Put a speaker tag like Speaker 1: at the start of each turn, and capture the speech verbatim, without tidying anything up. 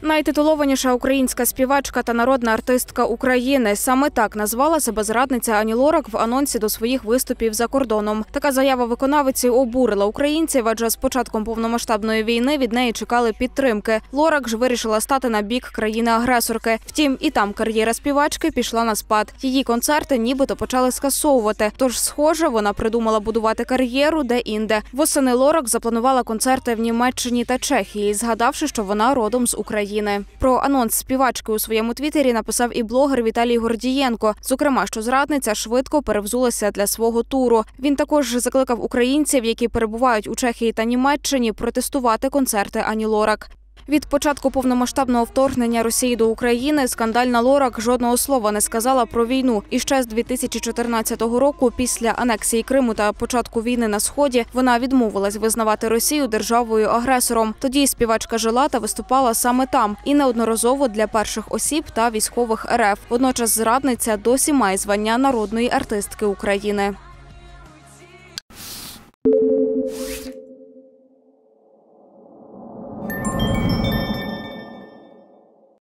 Speaker 1: Найтитулованіша українська співачка та народна артистка України. Саме так назвала себе зрадниця Ані Лорак в анонсі до своїх виступів за кордоном. Така заява виконавиці обурила українців, адже з початком повномасштабної війни від неї чекали підтримки. Лорак ж вирішила стати на бік країни-агресорки. Втім, і там кар'єра співачки пішла на спад. Її концерти нібито почали скасовувати. Тож, схоже, вона придумала будувати кар'єру де-інде. Восени Лорак запланувала концерти в Німеччині та Чехії, згадавши, що вона родом з України. Про анонс співачки у своєму твіттері написав і блогер Віталій Гордієнко. Зокрема, що зрадниця швидко перевзулася для свого туру. Він також закликав українців, які перебувають у Чехії та Німеччині, протестувати концерти Ані Лорак. Від початку повномасштабного вторгнення Росії до України скандальна Лорак жодного слова не сказала про війну. І ще з дві тисячі чотирнадцятого року, після анексії Криму та початку війни на Сході, вона відмовилась визнавати Росію державою-агресором. Тоді співачка жила та виступала саме там. І неодноразово для перших осіб та військових ер еф. Водночас зрадниця досі має звання народної артистки України.